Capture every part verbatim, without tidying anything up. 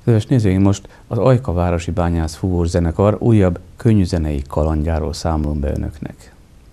Kedves nézőink, most az Ajka Városi Bányász Fúvós Zenekar újabb könnyűzenei kalandjáról számolom be önöknek.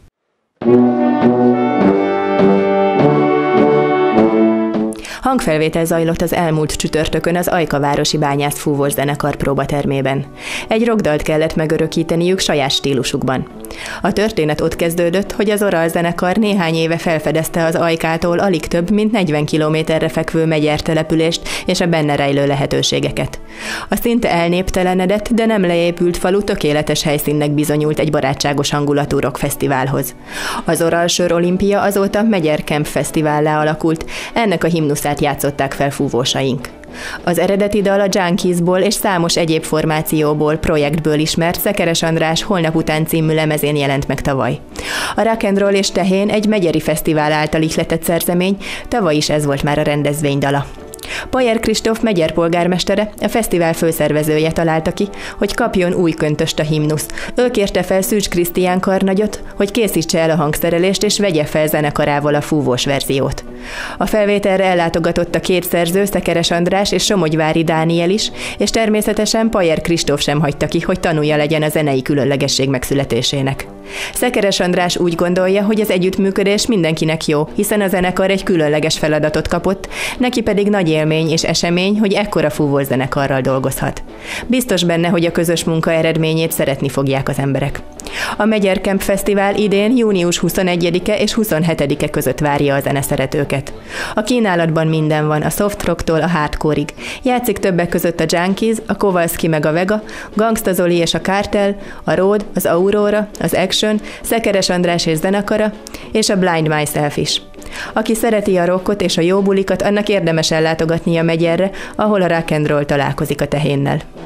Hangfelvétel zajlott az elmúlt csütörtökön az Ajka Városi Bányász Fúvós Zenekar próbatermében. Egy rockdalt kellett megörökíteniük saját stílusukban. A történet ott kezdődött, hogy az Oral zenekar néhány éve felfedezte az Ajkától alig több, mint negyven kilométerre fekvő Megyer települést és a benne rejlő lehetőségeket. A szinte elnéptelenedett, de nem leépült falu tökéletes helyszínnek bizonyult egy barátságos hangulatú rockfesztiválhoz. Az Oral Sör Olimpia azóta Megyer Camp Fesztivállá alakult, ennek a himnuszát játszották fel fúvósaink. Az eredeti dal a Junkiesból és számos egyéb formációból, projektből ismert Szekeres András Holnap után című lemezén jelent meg tavaly. A Rock and Roll és Tehén egy megyeri fesztivál által ihletett szerzemény, tavaly is ez volt már a rendezvény dala. Pajer Kristóf Megyer polgármestere, a fesztivál főszervezője találta ki, hogy kapjon új köntöst a himnusz. Ő kérte fel Szűcs Krisztián karnagyot, hogy készítse el a hangszerelést és vegye fel zenekarával a fúvós verziót. A felvételre ellátogatott a két szerző, Szekeres András és Somogyvári Dániel is, és természetesen Pajer Kristóf sem hagyta ki, hogy tanulja legyen a zenei különlegesség megszületésének. Szekeres András úgy gondolja, hogy az együttműködés mindenkinek jó, hiszen a zenekar egy különleges feladatot kapott, neki pedig nagy élmény és esemény, hogy ekkora fúvós zenekarral dolgozhat. Biztos benne, hogy a közös munka eredményét szeretni fogják az emberek. A Megyer Camp Fesztivál idén június huszonegyedike és huszonhetedike között várja a zeneszeretőket. A kínálatban minden van, a soft rocktól a hardcore-ig. Játszik többek között a Junkies, a Kowalski meg a Vega, Gangsta Zoli és a Cartel, a Road, az Aurora, az Action, Szekeres András és zenekara, és a Blind Myself is. Aki szereti a rockot és a jó bulikat, annak érdemes ellátogatnia Megyerre, ahol a rock and roll találkozik a tehénnel.